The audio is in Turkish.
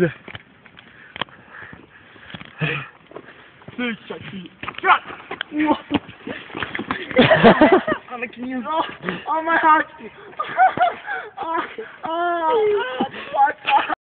Bekle. Three, shot. I'm a king. Oh my heart.